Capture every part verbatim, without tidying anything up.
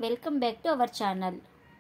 Welcome back to our channel.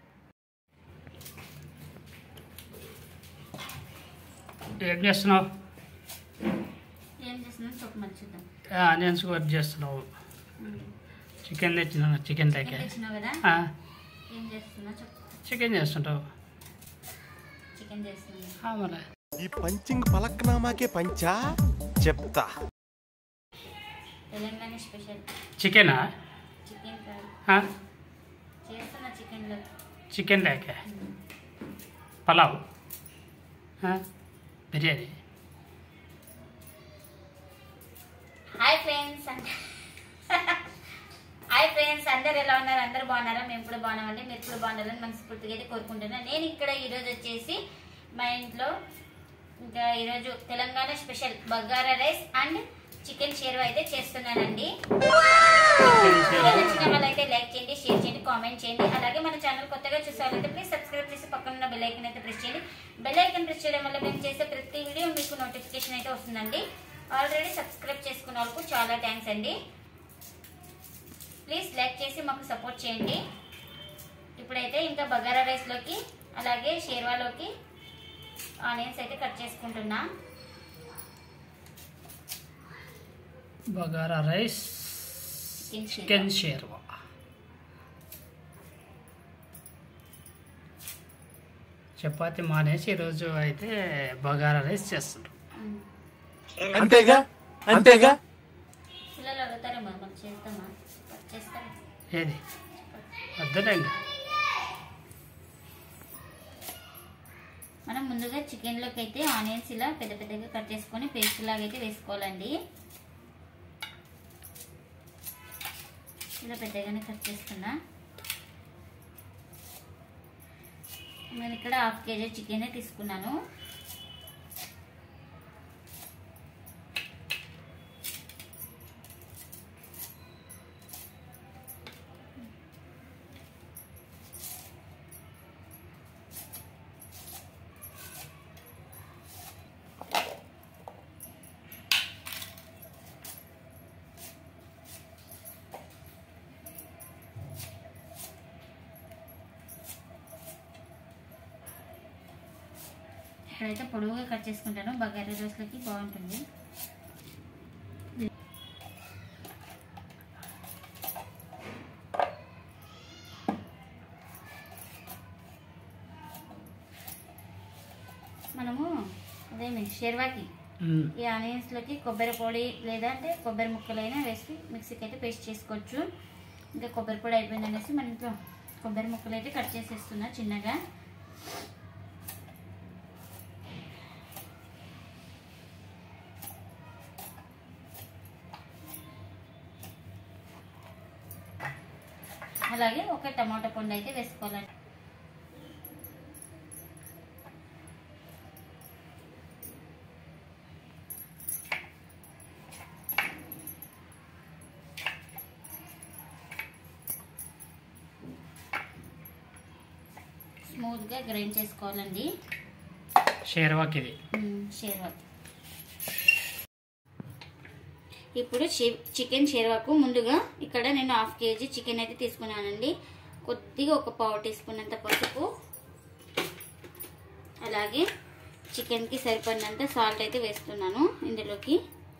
ఏం చేస్తున్నావు? ఏం చేస్తున్నావు చెప్పు మంచిద్దాం. ఆనియన్స్ కట్ చేస్తున్నావు. చికెన్ తెచ్చినా చికెన్ లేక తెచ్చినావు కదా. ఏం చేస్తున్నావు చెప్పు. చికెన్ చేస్తుంటావు. చికెన్ చేస్తున్నా. మరి ఈ పంచింగ్ పలక్నామాకే పంచా చెప్తా. తెలంగాణ స్పెషల్ చికెనా? చికెన్ కాదు చేస్తున్నా. చికెన్లో చికెన్ లేక pulao, biryani. Hi friends hi friends అందరు ఎలా ఉన్నారు? అందరు బాగున్నారా? మేము కూడా బాగున్నామండి. మీరు కూడా బాగుండాలని మనస్ఫూర్తిగా అయితే కోరుకుంటున్నాను. నేను ఇక్కడ ఈరోజు వచ్చేసి మా ఇంట్లో ఇంకా ఈరోజు Telangana special bagara rice and chicken sherwa అయితే చేస్తున్నానండి. నచ్చిన వాళ్ళైతే లైక్ చేయండి, షేర్ చేయండి, కామెంట్ చేయండి. అలాగే మన ఛానల్ కొత్తగా చూసే వాళ్ళైతే ప్లీజ్ సబ్స్క్రైబ్ చేసి పక్కన ఉన్న బెల్ ఐకన్ అయితే ప్రెస్ చేయండి. బెల్ ఐకన్ ప్రెస్ చేయడం వల్ల మేము చేసే ప్రతి వీడియో మీకు నోటిఫికేషన్ అయితే వస్తుందండి. ఆల్రెడీ సబ్స్క్రైబ్ చేసుకున్న వాళ్ళకు చాలా థ్యాంక్స్ అండి. ప్లీజ్ లైక్ చేసి మాకు సపోర్ట్ చేయండి. ఇప్పుడైతే ఇంకా బగారా రైస్లోకి అలాగే షేర్వాలోకి ఆనియన్స్ అయితే కట్ చేసుకుంటున్నా. Bagara rice, chicken sherwa. చపాతి మానేసి ఈరోజు అయితే బగారా రైస్ చేస్తుంటాం. అంతేగా అంతేగా పిల్లలు అడుగుతారేమో మనం చేస్తామా? చేస్తారా? ఏది వద్దులే. మనం ముందుగా చికెన్లోకి అయితే ఆనియన్స్ ఇలా పెద్ద పెద్దగా కట్ చేసుకొని పేస్ట్ లాగా అయితే వేసుకోవాలండి. ఇలా పెద్దగానే కట్ చేసుకున్నా. నేను ఇక్కడ హాఫ్ కేజీ చికెన్ తీసుకున్నాను. ఇక్కడైతే పొడవుగా కట్ చేసుకుంటాను. బగారా రైస్లోకి బాగుంటుంది. మనము అదేమి షేర్వాకి ఈ ఆనియన్స్లోకి కొబ్బరి పొడి లేదంటే కొబ్బరి ముక్కలైనా వేసి మిక్సీకి అయితే పేస్ట్ చేసుకోవచ్చు. ఇంకా కొబ్బరి పొడి అయిపోయిందనేసి మన ఇంట్లో కొబ్బరి ముక్కలు అయితే కట్ చేసేస్తున్నా చిన్నగా. అలాగే ఒక టమాటా పండు అయితే వేసుకోవాలండి. స్మూత్ గా గ్రైండ్ చేసుకోవాలండి షేర్వాకి. ఇది షేర్వాకి. ఇప్పుడు చికెన్ షేర్వాకు ముందుగా ఇక్కడ నేను హాఫ్ కేజీ చికెన్ అయితే తీసుకున్నానండి. కొద్దిగా ఒక పావు టీ స్పూన్ అంత పసుపు, అలాగే చికెన్కి సరిపడినంత సాల్ట్ అయితే వేస్తున్నాను ఇందులోకి.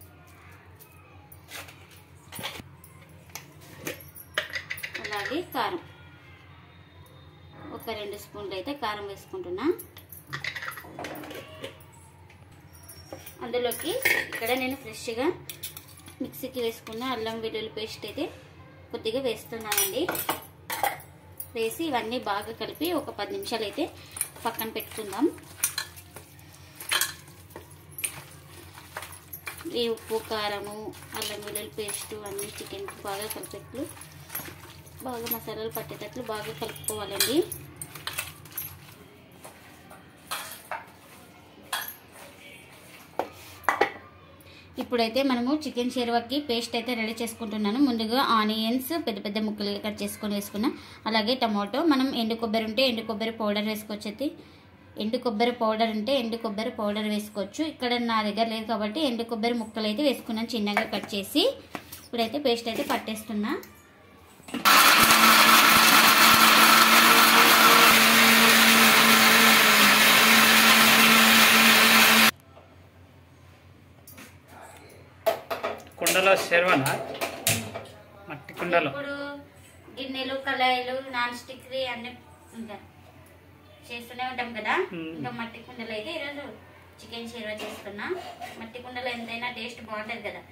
అలాగే కారం ఒక రెండు స్పూన్లు అయితే కారం వేసుకుంటున్నా. అందులోకి ఇక్కడ నేను ఫ్రెష్గా మిక్సీకి వేసుకున్న అల్లం వెల్లుల్లి పేస్ట్ అయితే కొద్దిగా వేస్తున్నానండి. వేసి ఇవన్నీ బాగా కలిపి ఒక పది నిమిషాలు అయితే పక్కన పెట్టుకుందాం. ఈ ఉప్పు కారము అల్లం వెల్లుల్లి పేస్టు అన్నీ చికెన్కి బాగా కలిపేట్లు బాగా మసాలాలు పట్టేటట్లు బాగా కలుపుకోవాలండి. ఇప్పుడైతే మనము చికెన్ షేర్వాకి పేస్ట్ అయితే రెడీ చేసుకుంటున్నాను. ముందుగా ఆనియన్స్ పెద్ద పెద్ద ముక్కలుగా కట్ చేసుకొని వేసుకున్నాం. అలాగే టమాటో, మనం ఎండు కొబ్బరి ఉంటే ఎండు కొబ్బరి పౌడర్ వేసుకోవచ్చు. అయితే ఎండు కొబ్బరి పౌడర్ ఉంటే ఎండు కొబ్బరి పౌడర్ వేసుకోవచ్చు. ఇక్కడ నా దగ్గర లేదు కాబట్టి ఎండు కొబ్బరి ముక్కలు అయితే వేసుకున్నాను చిన్నగా కట్ చేసి. ఇప్పుడైతే పేస్ట్ అయితే పట్టేస్తున్నా. గిన్నెలు కళాయిలు నాన్ స్టిక్ అన్ని ఇంకా చేస్తూనే ఉంటాం కదా. ఇంకా మట్టి కుండలు అయితే ఈరోజు చికెన్ షేర్వా చేస్తున్నా. మట్టి కుండలో ఎంతైనా టేస్ట్ బాగుంటుంది కదా.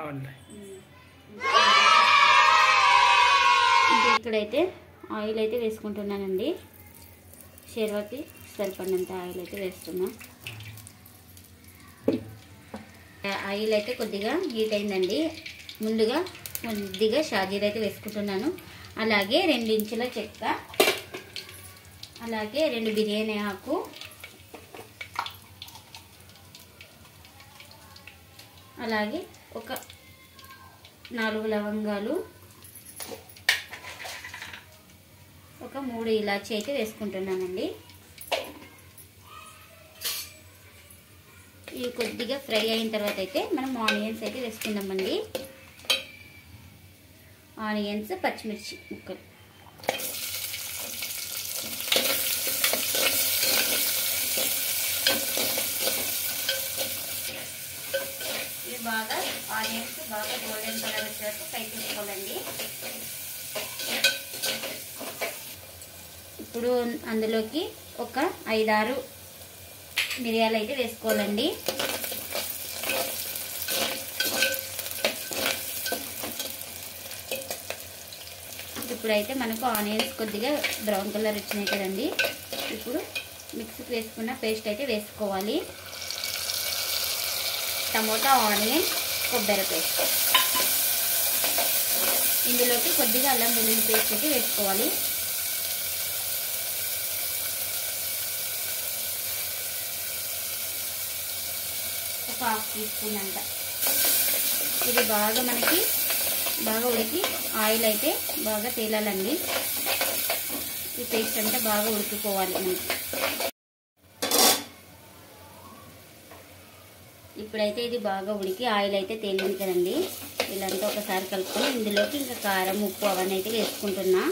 ఇంకా ఇక్కడైతే ఆయిల్ అయితే వేసుకుంటున్నానండి. షేర్వాకి సరిపడినంత ఆయిల్ అయితే వేస్తున్నా. ఆయిల్ అయితే కొద్దిగా హీట్ అయిందండి. ముందుగా కొద్దిగా షాజీరా అయితే వేసుకుంటున్నాను. అలాగే రెండు ఇంచుల చెక్క, అలాగే రెండు బిర్యానీ ఆకు, అలాగే ఒక నాలుగు లవంగాలు, ఒక మూడు ఇలాచీ అయితే వేసుకుంటున్నానండి. ఇవి కొద్దిగా ఫ్రై అయిన తర్వాత అయితే మనం ఆనియన్స్ అయితే వేసుకుందామండి. ఆనియన్స్ పచ్చిమిర్చి ముక్కలు ఇవి బాగా ఆనియన్స్ బాగా గోల్డెన్ కలర్ వచ్చేటట్టు ఫ్రై చేసుకోవాలండి. ఇప్పుడు అందులోకి ఒక ఐదారు మిరియాలు అయితే వేసుకోవాలండి. ఇప్పుడైతే మనకు ఆనియన్స్ కొద్దిగా బ్రౌన్ కలర్ వచ్చినాయి కదండి. ఇప్పుడు మిక్సీకి వేసుకున్న పేస్ట్ అయితే వేసుకోవాలి. టమోటా, ఆనియన్, కొబ్బరి పేస్ట్, ఇందులోకి కొద్దిగా అల్లం వెల్లుల్లి పేస్ట్ అయితే వేసుకోవాలి. ఒక హాఫ్ టీ స్పూన్ అంత. ఇది బాగా మనకి బాగా ఉడికి ఆయిల్ అయితే బాగా తేలాలండి. ఈ పేస్ట్ అంతా బాగా ఉడికిపోవాలి మనకి. ఇప్పుడైతే ఇది బాగా ఉడికి ఆయిల్ అయితే తేలింది కదండి. ఇలాంటి ఒకసారి కలుపుకొని ఇందులోకి ఇంకా కారం, ఉప్పు అవన్నీ అయితే వేసుకుంటున్నా.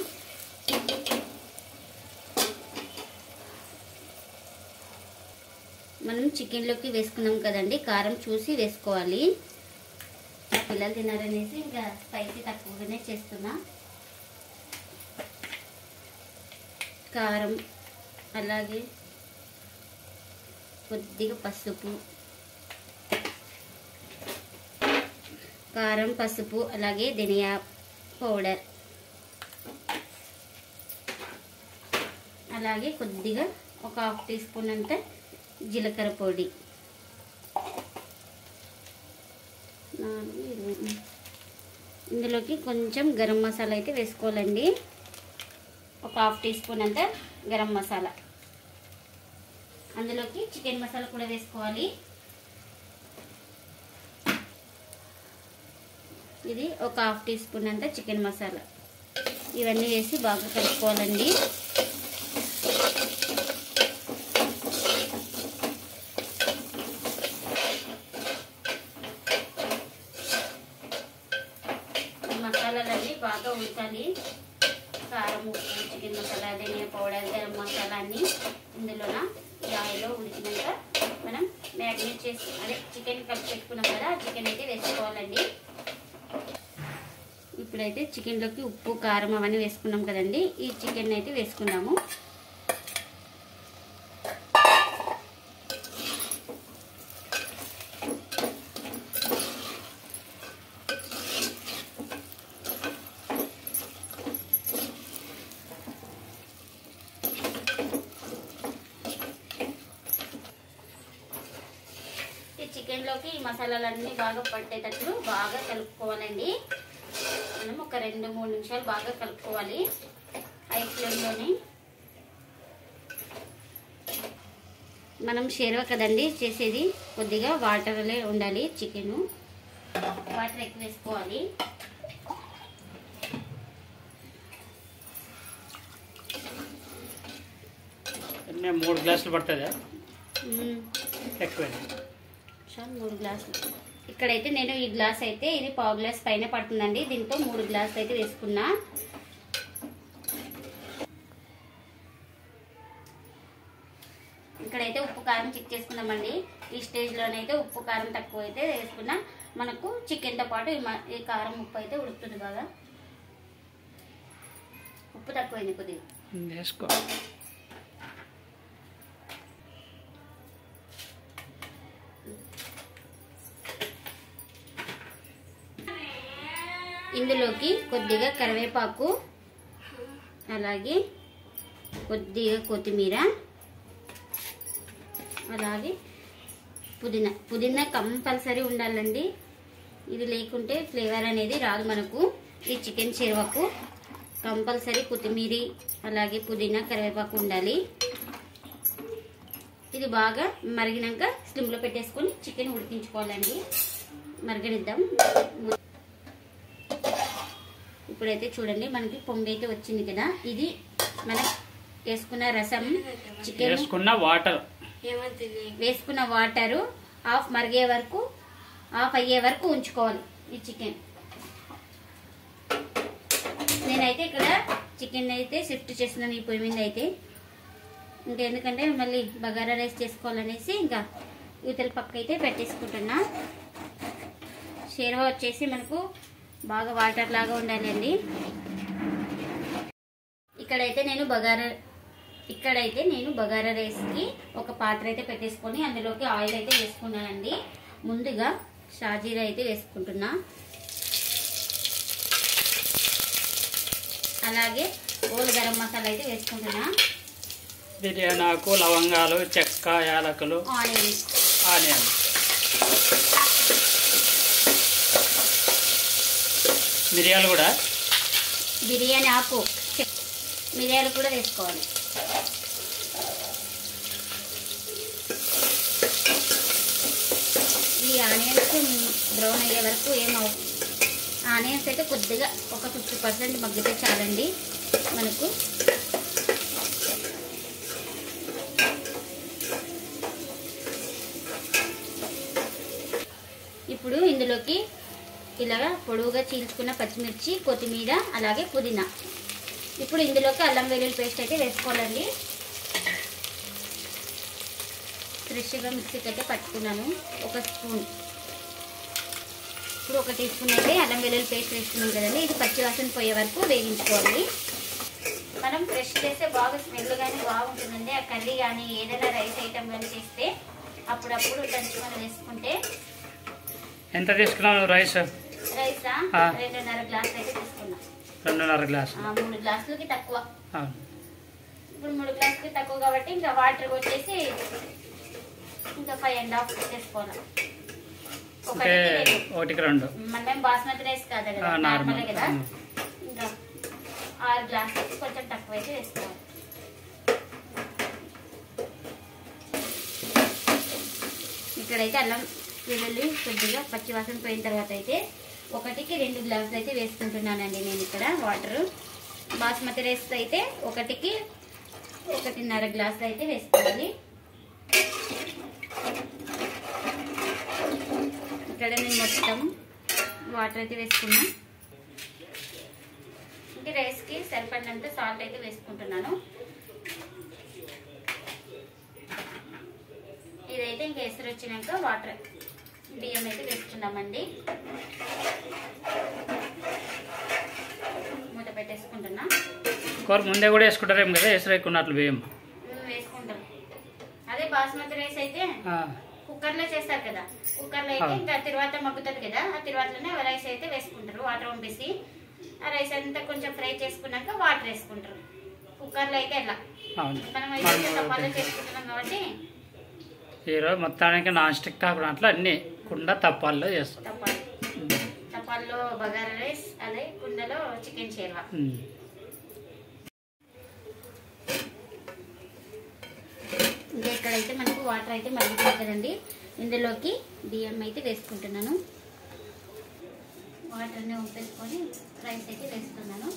మనం చికెన్లోకి వేసుకున్నాం కదండి, కారం చూసి వేసుకోవాలి. పిల్లలు తినారనేసి ఇంకా స్పైసీ తక్కువగానే చేస్తున్నా. కారం, అలాగే కొద్దిగా పసుపు, కారం పసుపు అలాగే ధనియా పౌడర్, అలాగే కొద్దిగా ఒక హాఫ్ టీ స్పూన్ అంత జీలకర్ర పొడి, ఇందులోకి కొంచెం గరం మసాలా అయితే వేసుకోవాలండి. ఒక హాఫ్ టీ స్పూన్ అంత గరం మసాలా, అందులోకి చికెన్ మసాలా కూడా వేసుకోవాలి. ఇది ఒక హాఫ్ టీ స్పూన్ అంత చికెన్ మసాలా. ఇవన్నీ వేసి బాగా కలుపుకోవాలండి. మసాలాలన్నీ బాగా ఉడకాలి. కారం, ఉప్పు, చికెన్ మసాలా, ధనియా పౌడర్, గరం మసాలా అన్నీ ఇందులోన ఆయిల్లో ఉడికినాక మనం మ్యారినేట్ చేసి అదే చికెన్ కలిపి పెట్టుకున్నాం కదా, చికెన్ అయితే వేసుకోవాలండి. ఇప్పుడైతే చికెన్లోకి ఉప్పు, కారం అవన్నీ వేసుకున్నాం కదండి. ఈ చికెన్ అయితే వేసుకున్నాము. చికెన్లోకి ఈ మసాలాలన్నీ బాగా పట్టేటట్లు బాగా కలుపుకోవాలండి. మనం ఒక రెండు మూడు నిమిషాలు బాగా కలుపుకోవాలి హై ఫ్లేమ్లోని. మనం షేర్వా కదండి చేసేది, కొద్దిగా వాటర్లే ఉండాలి. చికెను వాటర్ ఎక్కువ వేసుకోవాలి. మూడు గ్లాసులు పడుతుందా? ఎక్కువ మూడు గ్లాసులు. ఇక్కడైతే నేను ఈ గ్లాస్ అయితే ఇది పావు గ్లాస్ పైన పడుతుందండి. దీంతో మూడు గ్లాసులు అయితే వేసుకున్నా. ఇక్కడైతే ఉప్పు కారం చెక్ చేసుకున్నామండి. ఈ స్టేజ్లోనైతే ఉప్పు కారం తక్కువ అయితే వేసుకున్నా. మనకు చికెన్తో పాటు ఈ కారం ఉప్పు అయితే ఉడుకుతుంది బాగా. ఉప్పు తక్కువైంది కొద్దిగా. వేసుకో. ఇందులోకి కొద్దిగా కరివేపాకు, అలాగే కొద్దిగా కొత్తిమీర, అలాగే పుదీనా. పుదీనా కంపల్సరీ ఉండాలండి, ఇది లేకుంటే ఫ్లేవర్ అనేది రాదు మనకు. ఈ చికెన్ షేర్వాకు కంపల్సరీ కొత్తిమీర, అలాగే పుదీనా, కరివేపాకు ఉండాలి. ఇది బాగా మరిగినాక స్లిమ్లో పెట్టేసుకొని చికెన్ ఉడికించుకోవాలండి. మరగనిద్దాం. ఇప్పుడైతే చూడండి మనకి పొంగి అయితే వచ్చింది కదా. ఇది మనం వేసుకున్న రసం, చికెన్ వేసుకున్న వాటర్ వేసుకున్న వాటరు హాఫ్ మరిగే వరకు, హాఫ్ అయ్యే వరకు ఉంచుకోవాలి ఈ చికెన్. నేనైతే ఇక్కడ చికెన్ అయితే షిఫ్ట్ చేస్తున్నాను ఈ పొయ్యి మీద అయితే. ఇంకా ఎందుకంటే మళ్ళీ బగారా రైస్ చేసుకోవాలనేసి ఇంకా యువతల పక్క అయితే పెట్టేసుకుంటున్నా. షేర్వా వచ్చేసి మనకు బాగా వాటర్ లాగా ఉండాలండి. ఇక్కడైతే నేను బగారా ఇక్కడైతే నేను బగారా రైస్కి ఒక పాత్ర అయితే పెట్టేసుకొని అందులోకి ఆయిల్ అయితే వేసుకున్నానండి. ముందుగా షాజీరా అయితే వేసుకుంటున్నా, అలాగే ఓల్ గరం మసాలా అయితే వేసుకుంటున్నా, బిర్యానీ ఆకు, లవంగాలు, చెక్క, యాలకులు, ఆనియన్స్ ఆనియన్, మిరియాలు కూడా బిర్యానీ ఆకు, మిరియాలు కూడా వేసుకోవాలి. ఈ ఆనియన్స్ బ్రౌన్ అయ్యే వరకు ఏమవు ఆనియన్స్ అయితే కొద్దిగా ఒక ఫిఫ్టీ పర్సెంట్ మగ్గితే చాలండి మనకు. ఇప్పుడు ఇందులోకి ఇలాగా పొడవుగా చీల్చుకున్న పచ్చిమిర్చి, కొత్తిమీర, అలాగే పుదీనా. ఇప్పుడు ఇందులోకి అల్లం వెల్లుల్లి పేస్ట్ అయితే వేసుకోవాలండి. ఫ్రెష్గా మిక్సీకి అయితే పట్టుకున్నాను ఒక స్పూన్. ఇప్పుడు ఒక టీ స్పూన్ అయితే అల్లం వెల్లుల్లి పేస్ట్ వేసుకున్నాం కదండి. ఇది పచ్చి వాసన పోయే వరకు వేగించుకోవాలి. మనం ఫ్రెష్ చేస్తే బాగా స్మెల్ కానీ బాగుంటుందండి. ఆ కర్రీ కానీ ఏదైనా రైస్ ఐటమ్ కానీ చేస్తే అప్పుడప్పుడు దంచుకొని వేసుకుంటే. ఎంత తీసుకున్నాను రైస్? రైసా రెండున్నర గ్లాసులు అయితే తీసుకున్నాం. రెండున్నర గ్లాసు, మూడు గ్లాసులకి తక్కువ. అవును. ఇప్పుడు మూడు గ్లాసులకి తక్కువ కాబట్టి ఇంకా వాటర్ వచ్చేసి ఇంకా ఫైవ్ అండ్ హాఫ్ చేసుకోవాలి. అంటే ఒకటికి రెండు. మనం బాస్మతి రైస్ కాదు కదా, నార్మల్ కదా. ఇంకా ఆరు గ్లాసులకి కొంచెం తక్కువ అయితే వేసుకోవాలి. ఇక్కడైతే అల్లం వెల్లుల్లి కొద్దిగా పచ్చి వాసన పోయిన తర్వాత అయితే ఒకటికి రెండు గ్లాసులు అయితే వేసుకుంటున్నానండి నేను ఇక్కడ వాటర్. బాస్మతి రైస్ అయితే ఒకటికి ఒకటిన్నర గ్లాసులు అయితే వేసుకోవాలి. ఇక్కడ నేను మొత్తం వాటర్ అయితే వేసుకున్నా. ఇంకా రైస్కి సరిపడినంత సాల్ట్ అయితే వేసుకుంటున్నాను. ఇదైతే ఇంకా ఎసరు వచ్చినాక వాటర్ బియ్యం అయితే వేసుకున్నామండి. మూత పెట్టేసుకుంటున్నా. కూర ముందే కూడా వేసుకుంటారేమో కదా ఎసరు ఎక్కున్నట్లు బియ్యం వేసుకుంటాం. అదే బాస్మతి రైస్ అయితే కుక్కర్లో చేస్తారు కదా, కుక్కర్లో అయితే ఇంకా తర్వాత మగ్గుతుంది కదా, ఆ తర్వాతలోనే రైస్ అయితే వేసుకుంటారు. వాటర్ పంపేసి ఆ రైస్ అంతా కొంచెం ఫ్రై చేసుకున్నాక వాటర్ వేసుకుంటారు. కుక్కర్లో అయితే ఎలా మనం అయితే తప్పాలో చేసుకుంటున్నాం కాబట్టి ఈరోజు మొత్తానికి నాన్ స్టిక్ కాకుండా అట్లా అన్ని కుండ తప్పాల్లో చేస్తాం. తప్పాలు తప్పాల్లో బగారా రైస్, అదే కుండలో చికెన్ షేర్వా. ఇంకా ఇక్కడైతే మనకు వాటర్ అయితే మరుగుతుంది కదండి. ఇందులోకి బియ్యం అయితే వేసుకుంటున్నాను. వాటర్ని ఉంపేసుకొని రైస్ అయితే వేస్తున్నాను.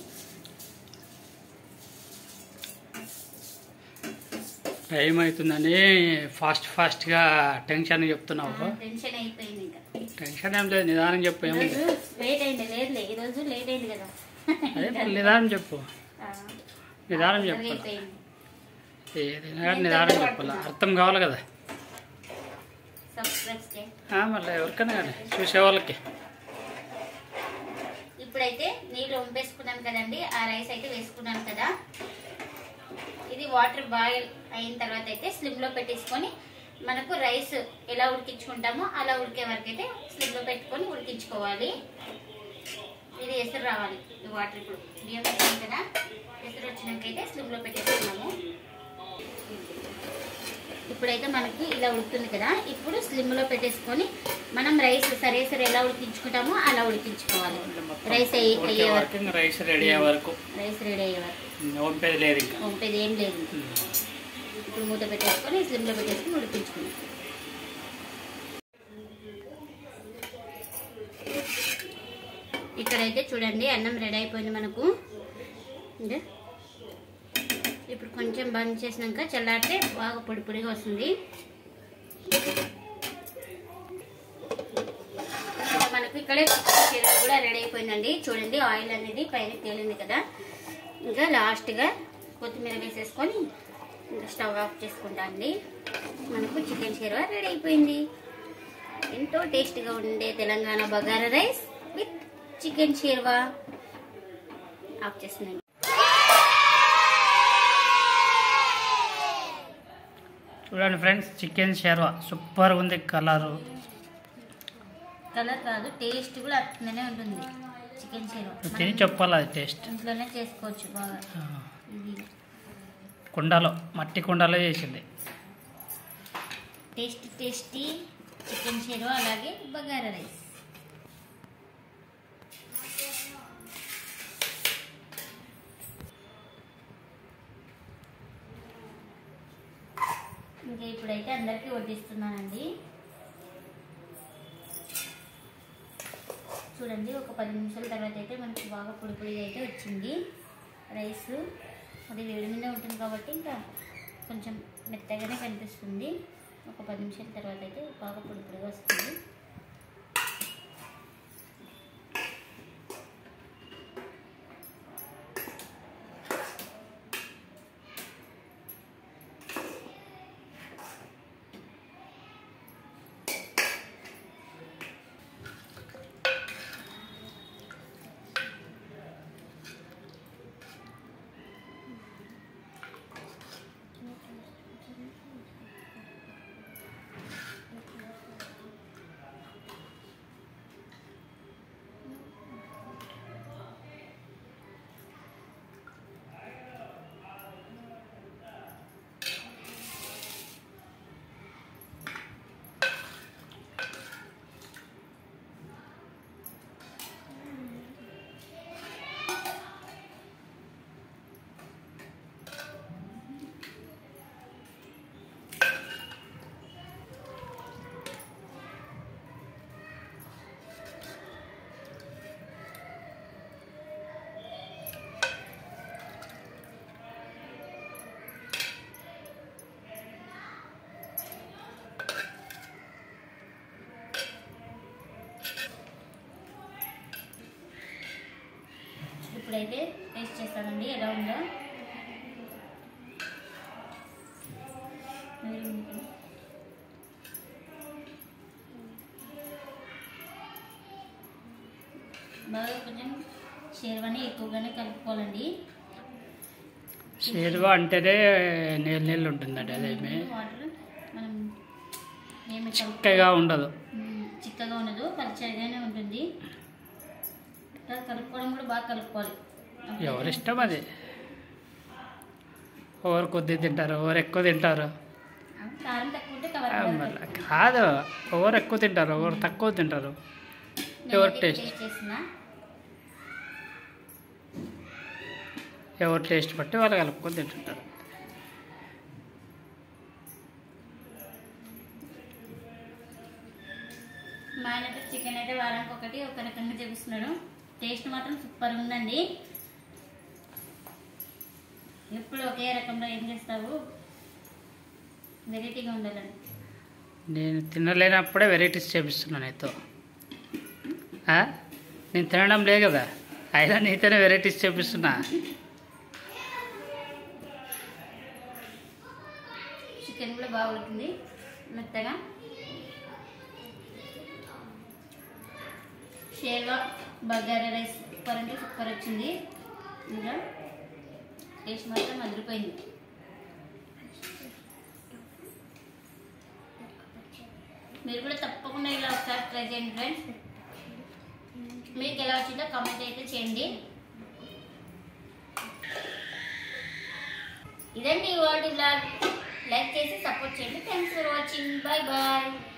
టైం అవుతుందని ఫాస్ట్ ఫాస్ట్గా టెన్షన్ చెప్తున్నావు. టెన్షన్ అయిపోయింది. ఇంకా టెన్షన్ ఏం లేదు, నిదానం చెప్పు. ఏముంది లేట్ అయింది? లేదులే, ఈరోజు లేట్ అయింది కదా. అదే నిదానం చెప్పు, నిదానం చెప్పు. ఏదైనా నిదానం చెప్పాలి, అర్థం కావాలి కదా. మళ్ళీ ఎవరికైనా కానీ చూసే వాళ్ళకి. ఇప్పుడైతే నీళ్ళు వంపేసుకున్నాను కదండి, ఆ రైస్ అయితే వేసుకున్నాను కదా. ఇది వాటర్ బాయిల్ అయిన తర్వాత అయితే స్లిమ్లో పెట్టేసుకొని మనకు రైస్ ఎలా ఉడికించుకుంటామో అలా ఉడికే వరకు అయితే స్లిమ్లో పెట్టుకొని ఉడికించుకోవాలి. ఇది ఎసరు రావాలి ఈ వాటర్. ఇప్పుడు బియ్యం పెట్టాం కదా, ఎసరు వచ్చినాకైతే స్లిమ్లో పెట్టేసుకున్నాము. ఇప్పుడైతే మనకి ఇలా ఉడుకుతుంది కదా, ఇప్పుడు స్లిమ్లో పెట్టేసుకొని మనం రైస్ సరే సరే ఎలా ఉడికించుకుంటామో అలా ఉడికించుకోవాలి. రైస్ అయ్యే వరకు రైస్ రెడీ అయ్యే వరకు రైస్ రెడీ అయ్యే వరకు వంపేది లేదు, ఇంకా వంపేది ఏం లేదు. ఇప్పుడు మూత పెట్టేసుకొని స్లిమ్లో పెట్టేసుకొని ఉడికించుకుంటాం. ఇక్కడైతే చూడండి అన్నం రెడీ అయిపోయింది మనకు. ఇప్పుడు కొంచెం బంద్ చేసినాక చల్లారితే బాగా పొడి పొడిగా వస్తుంది. మనకు ఇక్కడ చీర కూడా రెడీ అయిపోయిందండి. చూడండి ఆయిల్ అనేది పైన తేలింది కదా. ఇంకా లాస్ట్గా కొత్తిమీర వేసేసుకొని ఇంకా స్టవ్ ఆఫ్ చేసుకుంటా అండి. మనకు చికెన్ షేర్వా రెడీ అయిపోయింది. ఎంతో టేస్ట్గా ఉండే Telangana bagara rice with chicken sherwa. Off చేస్తున్నాను. చూడండి ఫ్రెండ్స్, చికెన్ షేర్వా సూపర్ ఉంది. కలరు కలర్ కాదు, టేస్ట్ కూడా అట్లనే ఉంటుంది. చికెన్ షేర్వా తిని చెప్పాలి, అది టేస్ట్ ఇంట్లోనే చేసుకోవచ్చు బాగా. ఇది కుండలో, మట్టి కుండలో చేసింది. టేస్టీ టేస్టీ చికెన్ షేర్వా అలాగే బగారా రైస్. ఇంకా ఇప్పుడైతే అందరికీ వడ్డిస్తున్నానండి. చూడండి ఒక పది నిమిషాల తర్వాత అయితే మనకి బాగా పొడి పొడిగా అయితే వచ్చింది రైస్. అది వేడి మీద ఉంటుంది కాబట్టి ఇంకా కొంచెం మెత్తగానే కనిపిస్తుంది. ఒక పది నిమిషాల తర్వాత అయితే బాగా పొడి పొడిగా వస్తుంది. ఇప్పుడైతే టేస్ట్ చేస్తానండి ఎలా ఉందో. బాగా కొంచెం షేర్వాని ఎక్కువగానే కలుపుకోవాలండి. షేర్వా అంటేనే నీళ్ళు నీళ్ళు ఉంటుందండి. అదేమి వాటర్ మనం ఏమి చిక్కగా ఉండదు, చిక్కగా ఉండదు, పచ్చడిగానే ఉంటుంది. కలుపుకోవడం కూడా బాగా కలుపుకోవాలి. ఎవరిష్టం అది. ఎవరు కొద్ది తింటారు, ఎవరు ఎక్కువ తింటారు. కారం తక్కువ ఉంటే మళ్ళీ కాదు, ఎవరు ఎక్కువ తింటారు, ఎవరు తక్కువ తింటారు. ఎవరు టేస్ట్ చేసిన ఎవరు టేస్ట్ బట్టి వాళ్ళు కలుపుకొని తింటుంటారు. మా ఆయన చికెన్ అయితే వారానికి ఒకటి ఒక రకంగా చూపిస్తున్నాడు. టేస్ట్ మాత్రం సూపర్ ఉందండి. ఎప్పుడు ఒకే రకంలో ఏం చేస్తావు, వెరైటీగా ఉండాలండి. నేను తినలేనప్పుడే వెరైటీస్ చేపిస్తున్నాను నీతో. నేను తినడం లేదు కదా, అయినా నీతోనే వెరైటీస్ చేపిస్తున్నా. చికెన్ కూడా బాగుంటుంది మెత్తగా. షేర్వా బగారా రైస్ సూపర్ అంటే సూపర్ వచ్చింది. ఇంకా టేస్ట్ మాత్రం అదిరిపోయింది. మీరు కూడా తప్పకుండా ఇలా ఒకసారి ట్రై చేయండి ఫ్రెండ్స్. మీకు ఎలా వచ్చిందో కామెంట్ అయితే చేయండి. ఇదండి ఇవాళ బ్లాగ్. లైక్ చేసి సపోర్ట్ చేయండి. Thanks for watching. Bye bye.